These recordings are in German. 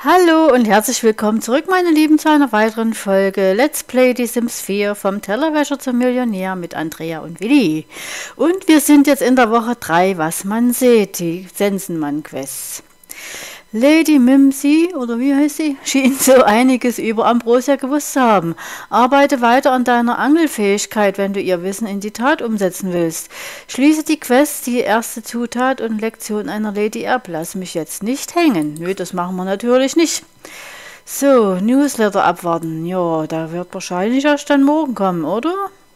Hallo und herzlich willkommen zurück, meine Lieben, zu einer weiteren Folge Let's Play Die Sims 4 vom Tellerwäscher zum Millionär mit Andrea und Willi. Und wir sind jetzt in der Woche 3, was man sieht, die Sensenmann-Quests. Lady Mimsy, oder wie heißt sie, schien so einiges über Ambrosia gewusst zu haben. Arbeite weiter an deiner Angelfähigkeit, wenn du ihr Wissen in die Tat umsetzen willst. Schließe die Quest, die erste Zutat und Lektion einer Lady ab. Lass mich jetzt nicht hängen. Nö, das machen wir natürlich nicht. So, Newsletter abwarten. Ja, da wird wahrscheinlich erst dann morgen kommen, oder?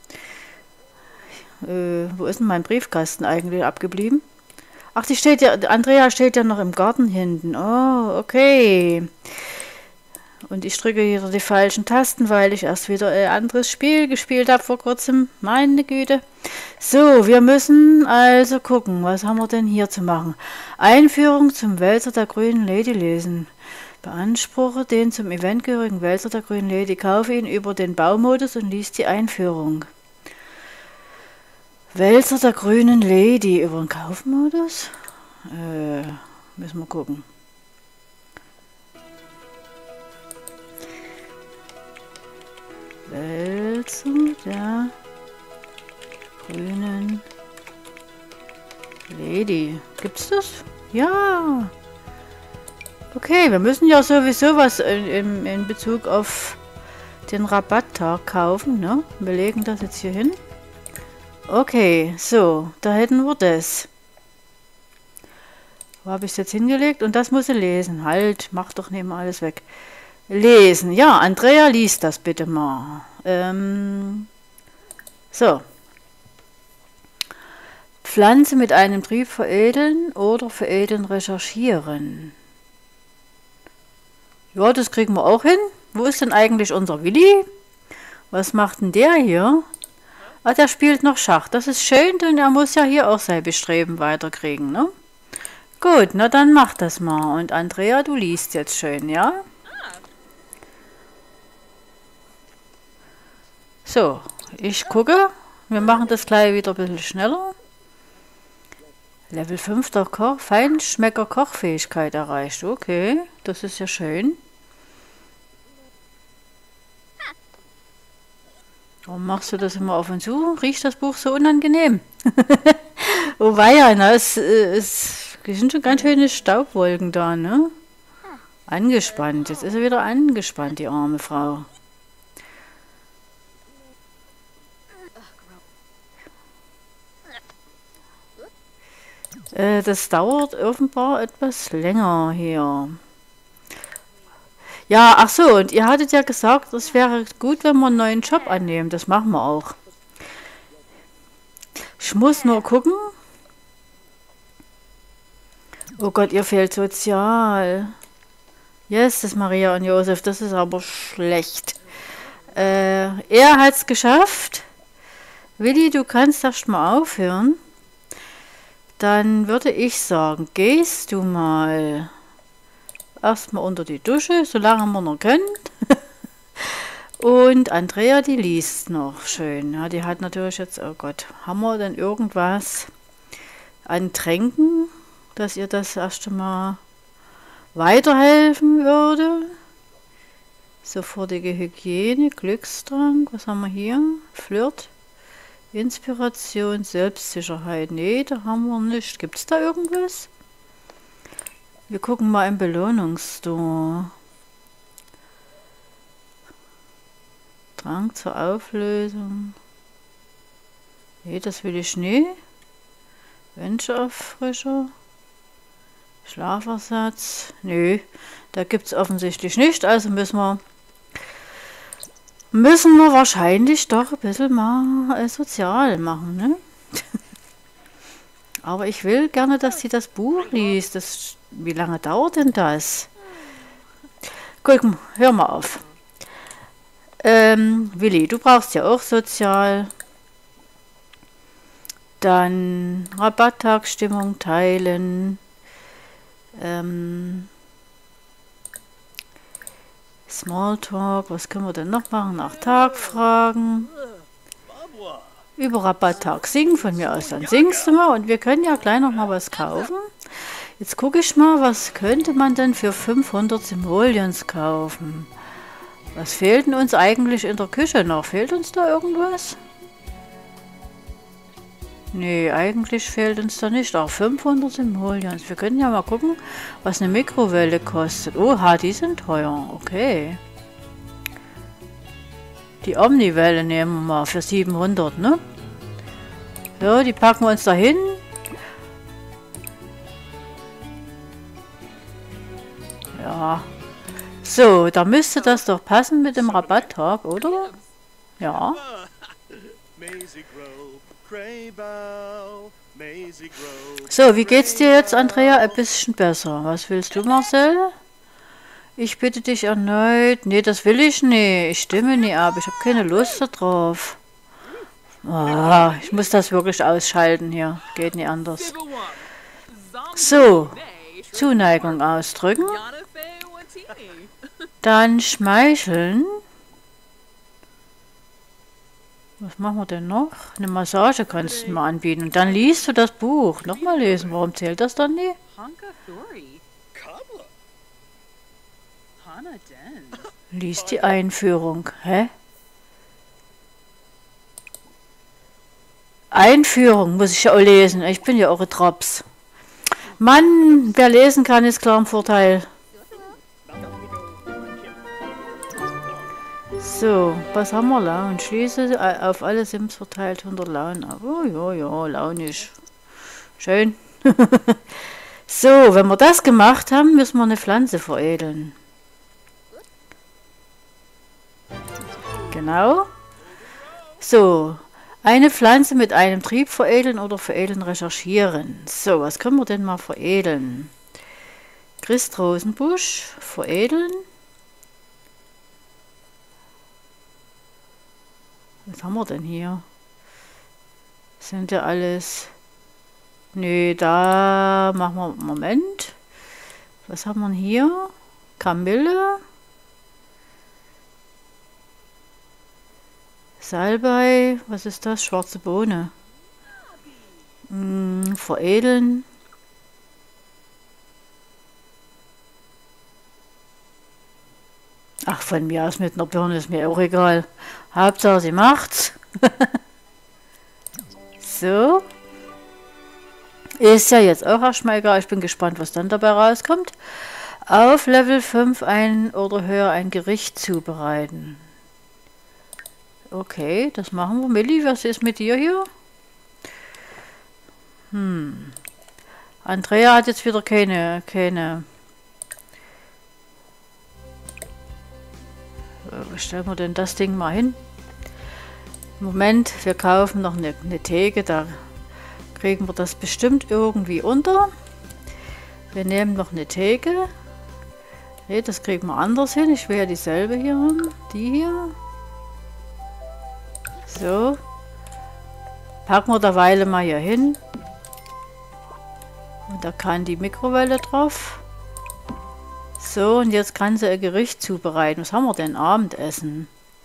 Wo ist denn mein Briefkasten eigentlich abgeblieben? Ach, die steht ja, Andrea steht ja noch im Garten hinten. Oh, okay. Und ich drücke wieder die falschen Tasten, weil ich erst wieder ein anderes Spiel gespielt habe vor kurzem. Meine Güte. So, wir müssen also gucken, was haben wir denn hier zu machen? Einführung zum Wälzer der grünen Lady lesen. Beanspruche den zum Event gehörigen Wälzer der grünen Lady. Kaufe ihn über den Baumodus und lies die Einführung. Wälzer der grünen Lady über den Kaufmodus? Müssen wir gucken. Wälzer der grünen Lady. Gibt's das? Ja. Okay, wir müssen ja sowieso was in Bezug auf den Rabatttag kaufen, ne? Wir legen das jetzt hier hin. Okay, so, da hätten wir das. Wo habe ich es jetzt hingelegt? Und das muss ich lesen. Halt, mach doch nicht mal alles weg. Lesen. Ja, Andrea, liest das bitte mal. So. Pflanze mit einem Trieb veredeln oder veredeln recherchieren. Ja, das kriegen wir auch hin. Wo ist denn eigentlich unser Willi? Was macht denn der hier? Ah, der spielt noch Schach. Das ist schön, denn er muss ja hier auch sein Bestreben weiterkriegen, ne? Gut, na dann mach das mal. Und Andrea, du liest jetzt schön, ja? So, ich gucke. Wir machen das gleich wieder ein bisschen schneller. Level 5 der Feinschmecker Kochfähigkeit erreicht. Okay, das ist ja schön. Warum machst du das immer auf und zu? Riecht das Buch so unangenehm? Oh weia, na, es sind schon ganz schöne Staubwolken da, ne? Angespannt. Jetzt ist er wieder angespannt, die arme Frau. Das dauert offenbar etwas länger hier. Ja, ach so, und ihr hattet ja gesagt, es wäre gut, wenn wir einen neuen Job annehmen. Das machen wir auch. Ich muss nur gucken. Oh Gott, ihr fehlt Sozial. Yes, das ist Maria und Josef, das ist aber schlecht. Er hat es geschafft. Willi, du kannst erst mal aufhören. Dann würde ich sagen, gehst du mal erstmal unter die Dusche, solange wir noch können. Und Andrea, die liest noch schön. Ja, die hat natürlich jetzt, oh Gott, haben wir denn irgendwas an Tränken, dass ihr das erst einmal weiterhelfen würde? Sofortige Hygiene, Glückstrank, was haben wir hier? Flirt, Inspiration, Selbstsicherheit. Nee, da haben wir nicht. Gibt es da irgendwas? Wir gucken mal im Belohnungsstore. Drang zur Auflösung. Nee, das will ich nicht. Wünscheauffrischer. Schlafersatz. Nö, da gibt es offensichtlich nicht. Also müssen wir wahrscheinlich doch ein bisschen mal sozial machen, ne? Aber ich will gerne, dass sie das Buch liest. Wie lange dauert denn das? Guck mal, hör mal auf. Willi, du brauchst ja auch sozial. Dann Rabatttagsstimmung teilen. Smalltalk, was können wir denn noch machen? Nach Tag fragen. Über Rabatttag singen, von mir aus dann singst du mal. Und wir können ja gleich noch mal was kaufen. Jetzt gucke ich mal, was könnte man denn für 500 Simoleons kaufen? Was fehlt denn uns eigentlich in der Küche noch? Fehlt uns da irgendwas? Nee, eigentlich fehlt uns da nicht. Auch 500 Simoleons. Wir können ja mal gucken, was eine Mikrowelle kostet. Oha, die sind teuer. Okay. Die Omniwelle nehmen wir mal für 700, ne? So, die packen wir uns da hin. Ja. So, da müsste das doch passen mit dem Rabatttag, oder? Ja. So, wie geht's dir jetzt, Andrea? Ein bisschen besser. Was willst du, Marcel? Ich bitte dich erneut. Nee, das will ich nicht. Ich stimme nie ab. Ich habe keine Lust darauf. Oh, ich muss das wirklich ausschalten hier. Geht nicht anders. So, Zuneigung ausdrücken. Dann schmeicheln. Was machen wir denn noch? Eine Massage kannst du mal anbieten. Und dann liest du das Buch. Nochmal lesen. Warum zählt das dann nicht? Lies die Einführung. Hä? Einführung muss ich ja auch lesen. Ich bin ja auch ein Drops. Mann, wer lesen kann, ist klar im Vorteil. So, was haben wir? Laune. Schließe auf alle Sims verteilt 100 Launen ab. Oh ja, ja, launisch. Schön. So, wenn wir das gemacht haben, müssen wir eine Pflanze veredeln. Genau. So, eine Pflanze mit einem Trieb veredeln oder veredeln recherchieren. So, was können wir denn mal veredeln? Christrosenbusch veredeln. Was haben wir denn hier? Sind ja alles... Nee, da machen wir... Moment. Was haben wir hier? Kamille. Salbei. Was ist das? Schwarze Bohne. Veredeln. Ach, von mir aus mit einer Birne ist mir auch egal. Hauptsache sie macht's. So. Ist ja jetzt auch erstmal egal. Ich bin gespannt, was dann dabei rauskommt. Auf Level 5 ein oder höher ein Gericht zubereiten. Okay, das machen wir. Milli, was ist mit dir hier? Andrea hat jetzt wieder keine... Wo stellen wir denn das Ding mal hin? Moment, wir kaufen noch eine Theke, da kriegen wir das bestimmt irgendwie unter. Wir nehmen noch eine Theke. Ne, das kriegen wir anders hin. Ich will ja dieselbe hier haben. Die hier. So. Packen wir derweil mal hier hin. Und da kann die Mikrowelle drauf. So, und jetzt kann sie ein Gericht zubereiten. Was haben wir denn? Abendessen.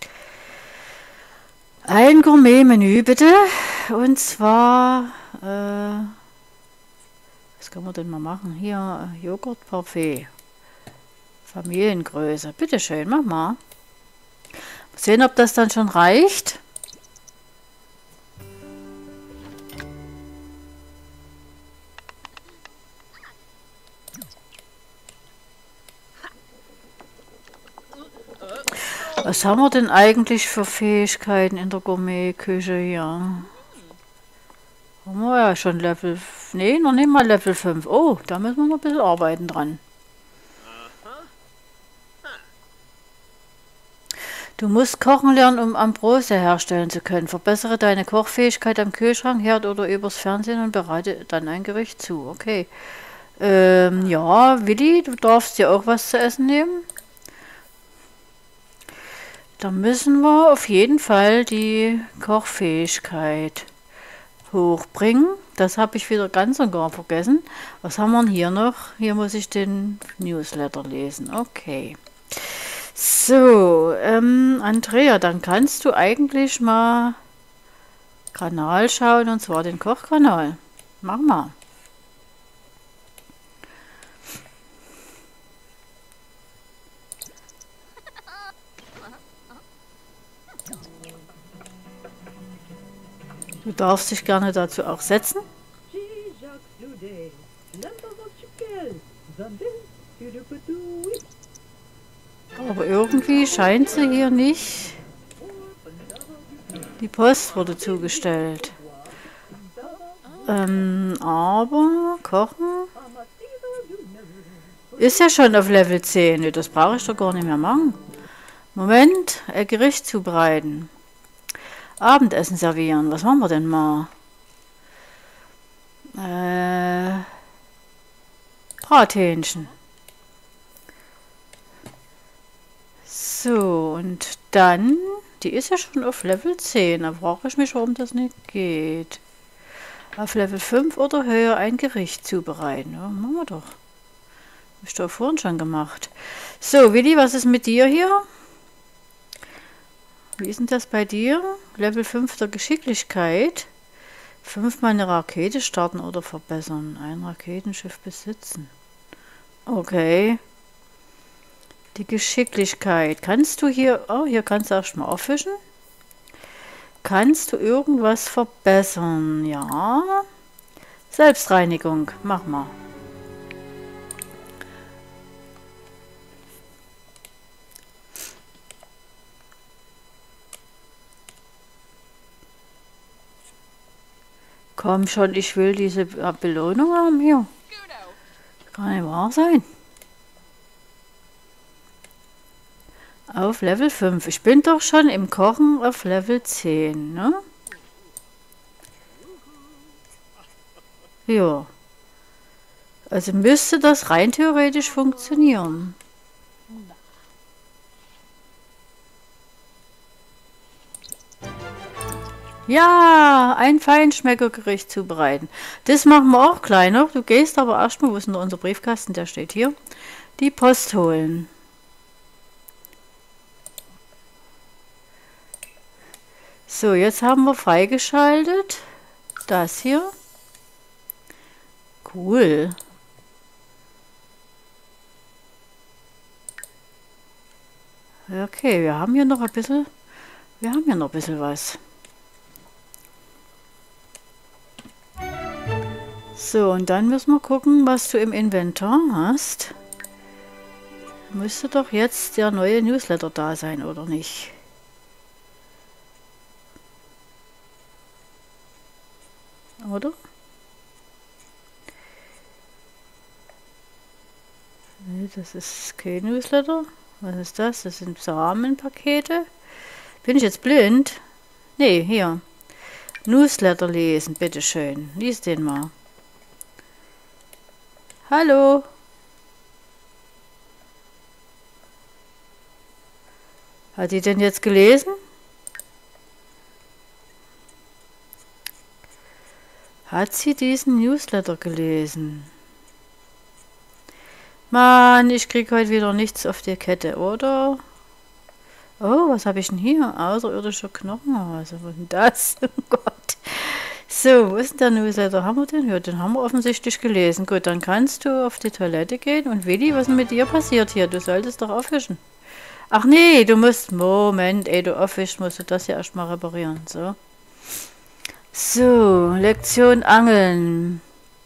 Ein Gourmet-Menü, bitte. Und zwar, was können wir denn mal machen? Hier, Joghurt-Parfait. Familiengröße. Bitte schön, mach mal. Mal sehen, ob das dann schon reicht. Was haben wir denn eigentlich für Fähigkeiten in der Gourmet-Küche hier? Haben wir ja schon Level... Nee, noch nicht mal Level 5. Oh, da müssen wir noch ein bisschen arbeiten dran. Du musst kochen lernen, um Ambrose herstellen zu können. Verbessere deine Kochfähigkeit am Kühlschrank, Herd oder übers Fernsehen und bereite dann ein Gericht zu. Okay. Ja, Willi, du darfst dir auch was zu essen nehmen. Da müssen wir auf jeden Fall die Kochfähigkeit hochbringen. Das habe ich wieder ganz und gar vergessen. Was haben wir denn hier noch? Hier muss ich den Newsletter lesen. Okay. So, Andrea, dann kannst du eigentlich mal Kanal schauen, und zwar den Kochkanal. Mach mal. Du darfst dich gerne dazu auch setzen. Aber irgendwie scheint sie hier nicht. Die Post wurde zugestellt. Aber kochen ist ja schon auf Level 10. Nee, das brauche ich doch gar nicht mehr machen. Moment, Gericht zubereiten. Abendessen servieren. Was machen wir denn mal? Brathähnchen. So, und dann, die ist ja schon auf Level 10. Da frage ich mich, warum das nicht geht. Auf Level 5 oder höher ein Gericht zubereiten. Ja, machen wir doch. Hab ich doch vorhin schon gemacht. So, Willi, was ist mit dir hier? Wie ist denn das bei dir? Level 5 der Geschicklichkeit. 5-mal eine Rakete starten oder verbessern. Ein Raketenschiff besitzen. Okay. Die Geschicklichkeit. Kannst du hier... Oh, hier kannst du erstmal auffischen. Kannst du irgendwas verbessern? Ja. Selbstreinigung. Mach mal. Komm schon, ich will diese Belohnung haben hier. Kann nicht wahr sein. Auf Level 5. Ich bin doch schon im Kochen auf Level 10, ne? Ja. Also müsste das rein theoretisch funktionieren. Ja, ein Feinschmeckergericht zubereiten. Das machen wir auch kleiner. Du gehst aber erstmal, wo ist denn unser Briefkasten? Der steht hier. Die Post holen. So, jetzt haben wir freigeschaltet. Das hier. Cool. Okay, wir haben hier noch ein bisschen. Wir haben hier noch ein bisschen was. So, und dann müssen wir gucken, was du im Inventar hast. Müsste doch jetzt der neue Newsletter da sein, oder nicht? Oder? Nee, das ist kein Newsletter. Was ist das? Das sind Samenpakete. Bin ich jetzt blind? Nee, hier. Newsletter lesen, bitteschön. Lies den mal. Hallo. Hat die denn jetzt gelesen? Hat sie diesen Newsletter gelesen? Mann, ich krieg heute wieder nichts auf die Kette, oder? Oh, was habe ich denn hier? Außerirdischer Knochenhase. Was ist denn das? Oh Gott. So, wo ist denn der Newsletter? Haben wir den? Ja, den haben wir offensichtlich gelesen. Gut, dann kannst du auf die Toilette gehen. Und Willi, was ist denn mit dir passiert hier? Du solltest doch aufwischen. Ach nee, du musst... Moment, ey, du aufwischst, musst du das ja erstmal reparieren. So. So, Lektion Angeln.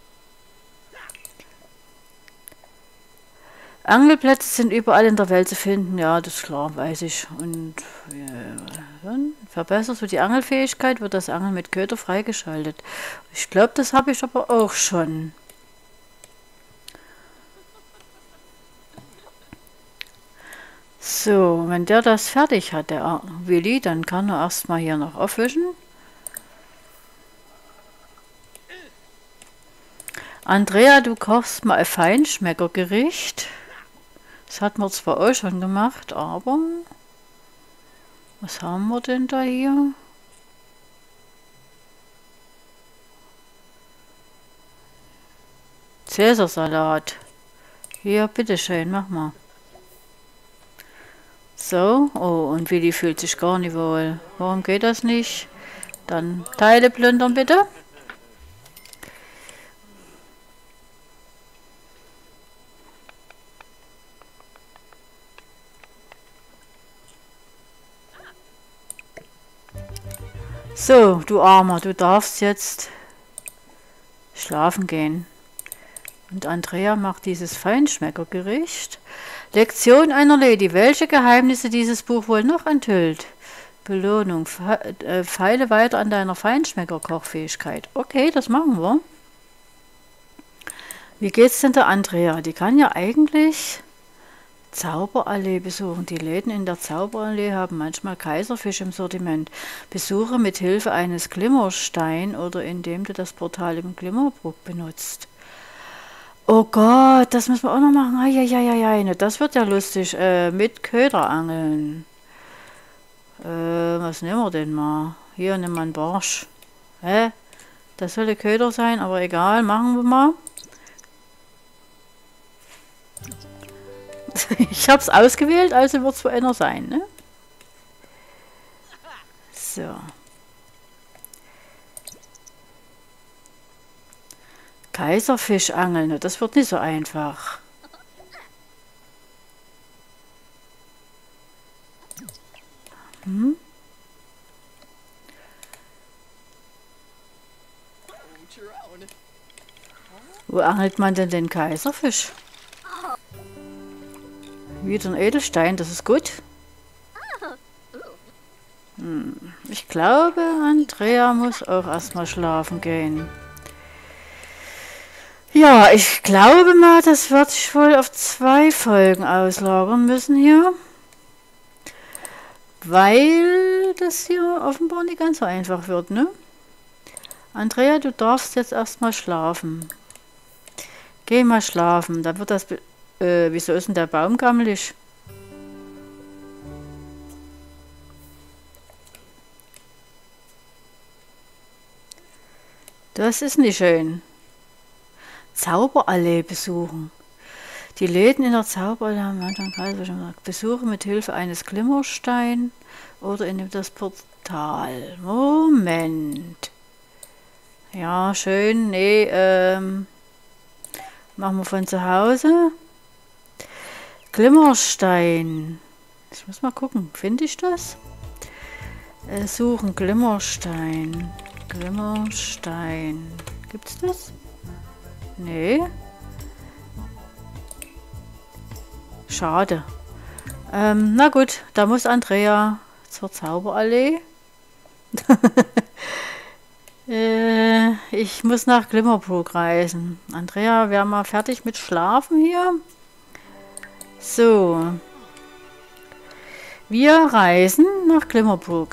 Angelplätze sind überall in der Welt zu finden. Ja, das ist klar, weiß ich. Und dann verbesserst du die Angelfähigkeit, wird das Angeln mit Köder freigeschaltet. Ich glaube, das habe ich aber auch schon. So, wenn der das fertig hat, der Willi, dann kann er erstmal hier noch aufwischen. Andrea, du kochst mal ein Feinschmeckergericht. Das hatten wir zwar auch schon gemacht, aber was haben wir denn da hier? Cäsarsalat. Hier, bitteschön, mach mal. So, oh, und Willi fühlt sich gar nicht wohl. Warum geht das nicht? Dann Teile plündern, bitte. So, du Armer, du darfst jetzt schlafen gehen. Und Andrea macht dieses Feinschmeckergericht. Lektion einer Lady. Welche Geheimnisse dieses Buch wohl noch enthüllt? Belohnung. Feile weiter an deiner Feinschmecker-Kochfähigkeit. Okay, das machen wir. Wie geht's denn der Andrea? Die kann ja eigentlich Zauberallee besuchen. Die Läden in der Zauberallee haben manchmal Kaiserfisch im Sortiment. Besuche mit Hilfe eines Glimmerstein oder indem du das Portal im Glimmerbrook benutzt. Oh Gott, das müssen wir auch noch machen. Eieieiei, das wird ja lustig. Mit Köderangeln. Was nehmen wir denn mal? Hier, nimm mal einen Barsch. Hä? Das soll der Köder sein, aber egal, machen wir mal. Ich habe es ausgewählt, also wird es wohl einer sein, ne? So. Kaiserfisch angeln, ne? Das wird nicht so einfach. Hm? Wo angelt man denn den Kaiserfisch? Wieder ein Edelstein, das ist gut. Ich glaube, Andrea muss auch erstmal schlafen gehen. Ja, ich glaube mal, das wird sich wohl auf 2 Folgen auslagern müssen hier. Weil das hier offenbar nicht ganz so einfach wird, ne? Andrea, du darfst jetzt erstmal schlafen. Geh mal schlafen, da wird das... wieso ist denn der Baum gammelig? Das ist nicht schön. Zauberallee besuchen. Die Läden in der Zauberallee haben manchmal Kaiserfisch. Besuche mit Hilfe eines Glimmerstein oder in das Portal. Moment. Ja, schön. Nee, machen wir von zu Hause. Glimmerstein. Ich muss mal gucken. Finde ich das? Suchen Glimmerstein. Glimmerstein. Gibt's das? Nee. Schade. Na gut, da muss Andrea zur Zauberallee. Ich muss nach Glimmerbrook reisen. Andrea, wir haben mal fertig mit Schlafen hier. So. Wir reisen nach Glimmerbrook.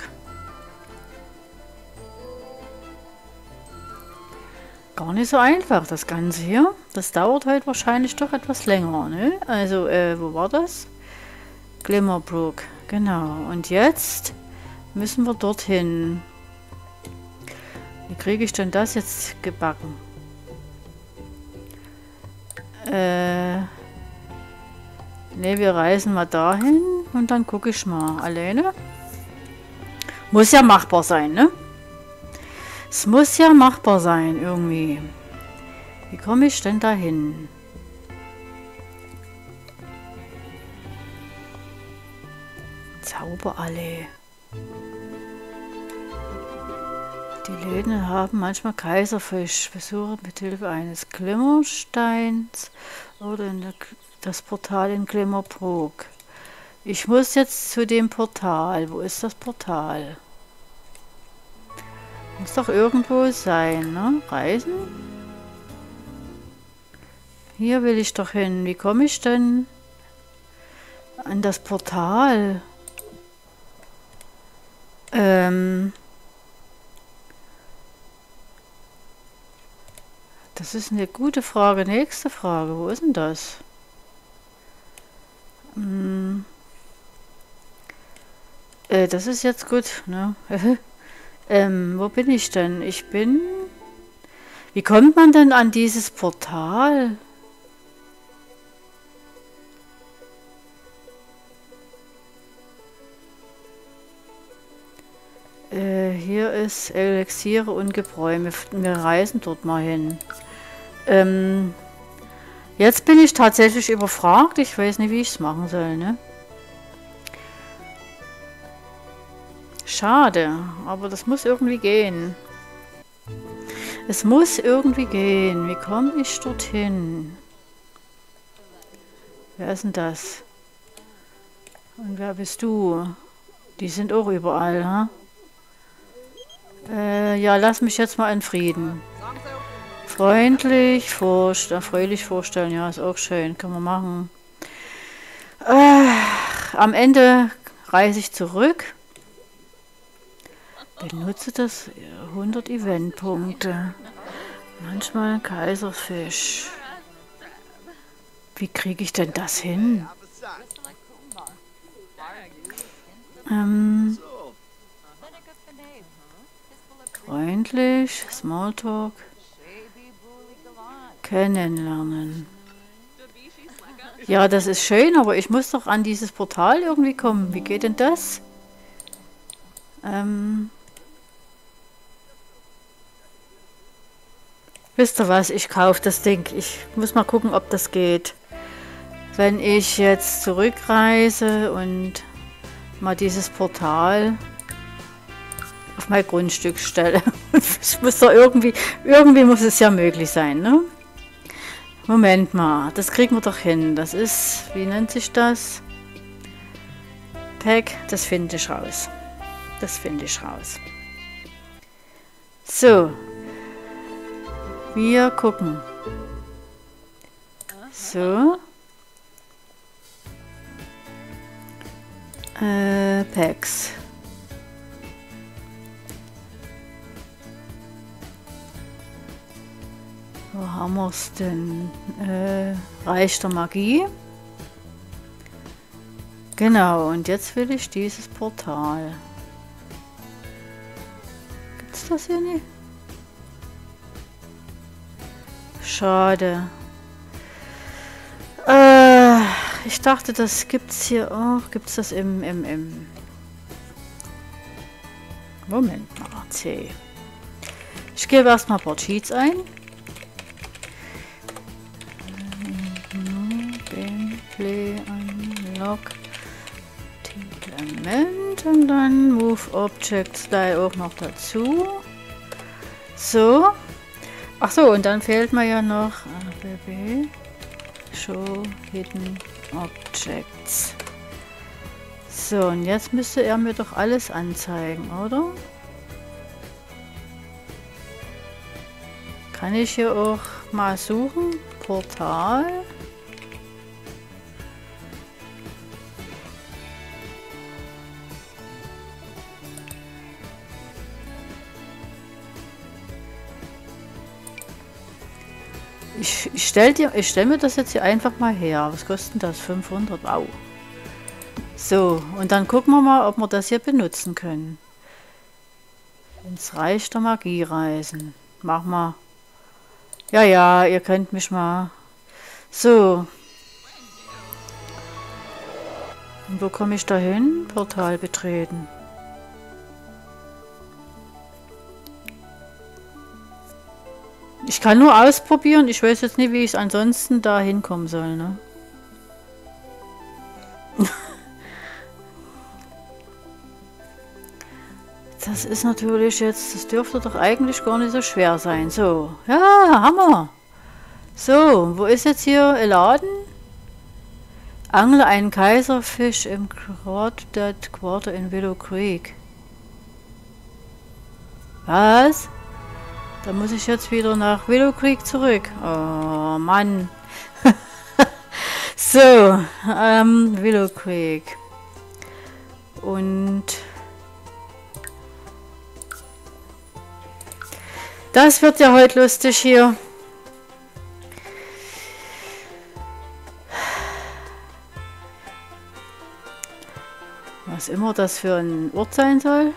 Gar nicht so einfach, das Ganze hier. Das dauert heute wahrscheinlich doch etwas länger, ne? Also, wo war das? Glimmerbrook, genau. Und jetzt müssen wir dorthin. Wie kriege ich denn das jetzt gebacken? Ne, wir reisen mal dahin und dann gucke ich mal. Alleine? Muss ja machbar sein, ne? Es muss ja machbar sein, irgendwie. Wie komme ich denn dahin? Zauberallee. Die Läden haben manchmal Kaiserfisch. Besuche mit Hilfe eines Glimmersteins oder in das Portal in Glimmerbrook. Ich muss jetzt zu dem Portal. Wo ist das Portal? Muss doch irgendwo sein, ne? Reisen? Hier will ich doch hin. Wie komme ich denn an das Portal? Das ist eine gute Frage. Nächste Frage. Wo ist denn das? Das ist jetzt gut, ne? Wo bin ich denn? Ich bin... Wie kommt man denn an dieses Portal? Hier ist Elixiere und Gebräu. Wir reisen dort mal hin. Jetzt bin ich tatsächlich überfragt. Ich weiß nicht, wie ich es machen soll, ne? Schade, aber das muss irgendwie gehen. Es muss irgendwie gehen. Wie komme ich dorthin? Wer ist denn das? Und wer bist du? Die sind auch überall, ha? Ja, lass mich jetzt mal in Frieden. Freulich vorstellen, ja, ist auch schön. Kann man machen. Am Ende reise ich zurück. Benutze das 100 Eventpunkte. Manchmal ein Kaiserfisch. Wie kriege ich denn das hin? Freundlich, Smalltalk, kennenlernen. Ja, das ist schön, aber ich muss doch an dieses Portal irgendwie kommen. Wie geht denn das? Wisst ihr was? Ich kaufe das Ding. Ich muss mal gucken, ob das geht. Wenn ich jetzt zurückreise und mal dieses Portal auf mein Grundstück stelle. Es muss doch irgendwie muss es ja möglich sein, ne? Moment mal, das kriegen wir doch hin. Das ist, wie nennt sich das? Pack, das finde ich raus. Das finde ich raus. So. Wir gucken. So. Packs. Wo haben wir es denn? Reich der Magie. Genau, und jetzt will ich dieses Portal. Gibt's das hier nicht? Schade. Ich dachte, das gibt's hier auch. Gibt's das im Moment mal, C. Ich gebe erstmal ein paar Cheats ein. Gameplay Unlock Element und dann Move Object Style auch noch dazu. So. Ach so, und dann fehlt mir ja noch ABB Show Hidden Objects. So, und jetzt müsste er mir doch alles anzeigen, oder? Kann ich hier auch mal suchen? Portal. Ich stell mir das jetzt hier einfach mal her. Was kostet denn das? 500? Wow. So, und dann gucken wir mal, ob wir das hier benutzen können. Ins Reich der Magie reisen. Mach mal. Ja, ja, ihr könnt mich mal. So. Und wo komme ich da hin? Portal betreten. Ich kann nur ausprobieren. Ich weiß jetzt nicht, wie ich ansonsten da hinkommen soll, ne? Das ist natürlich jetzt, das dürfte doch eigentlich gar nicht so schwer sein. So, ja, Hammer. So, wo ist jetzt hier Eladen? Angle einen Kaiserfisch im Crawdad Quarter in Willow Creek. Was? Da muss ich jetzt wieder nach Willow Creek zurück. Oh, Mann. So, Willow Creek. Und das wird ja heute lustig hier. Was immer das für ein Ort sein soll.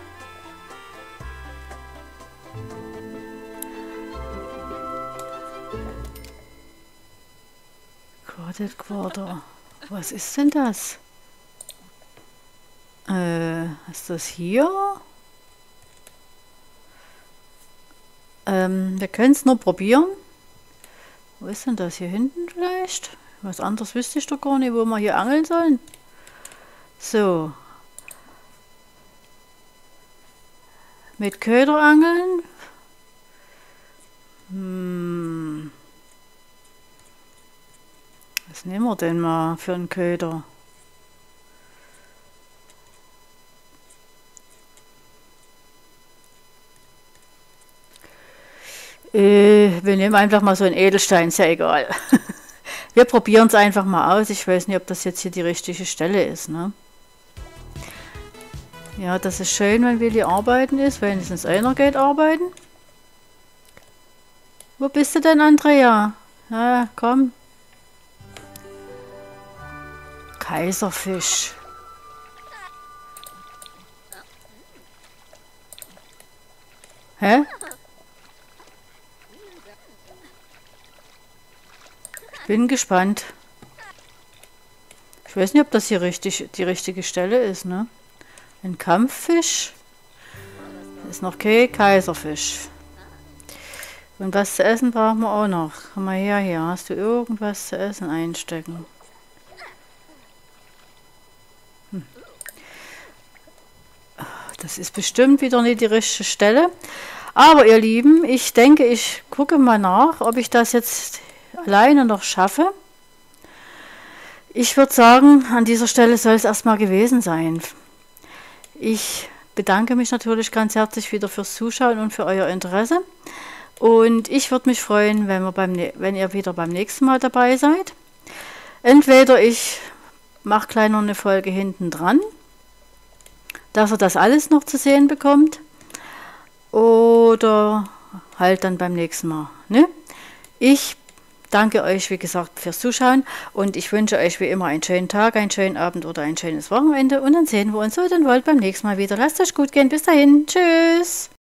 Crawdad Quarter. Was ist denn das? Ist das hier? Wir können es nur probieren. Wo ist denn das? Hier hinten vielleicht? Was anderes wüsste ich doch gar nicht, wo wir hier angeln sollen. So. Mit Köderangeln. Was nehmen wir denn mal für einen Köder? Wir nehmen einfach mal so einen Edelstein, ist ja egal. Wir probieren es einfach mal aus. Ich weiß nicht, ob das jetzt hier die richtige Stelle ist, ne? Ja, das ist schön, wenn Willi arbeiten ist. Wenigstens einer geht arbeiten. Wo bist du denn, Andrea? Ja, komm. Kaiserfisch. Hä? Ich bin gespannt. Ich weiß nicht, ob das hier die richtige Stelle ist, ne? Ein Kampffisch. Ist noch kein Kaiserfisch. Und was zu essen brauchen wir auch noch. Komm mal her hier. Hast du irgendwas zu essen einstecken? Das ist bestimmt wieder nicht die richtige Stelle. Aber ihr Lieben, ich denke, ich gucke mal nach, ob ich das jetzt alleine noch schaffe. Ich würde sagen, an dieser Stelle soll es erstmal gewesen sein. Ich bedanke mich natürlich ganz herzlich wieder fürs Zuschauen und für euer Interesse. Und ich würde mich freuen, wenn ihr wieder beim nächsten Mal dabei seid. Entweder ich mache gleich noch eine Folge hinten dran, dass ihr das alles noch zu sehen bekommt. Oder halt dann beim nächsten Mal. Ne? Ich danke euch, wie gesagt, fürs Zuschauen und ich wünsche euch wie immer einen schönen Tag, einen schönen Abend oder ein schönes Wochenende und dann sehen wir uns, so denn wollt, beim nächsten Mal wieder. Lasst euch gut gehen. Bis dahin. Tschüss.